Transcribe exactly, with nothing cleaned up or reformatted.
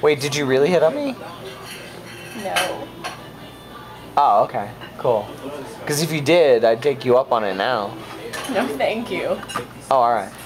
Wait, did you really hit on me? No. Oh, okay. Cool. Because if you did, I'd take you up on it now. No, thank you. Oh, alright.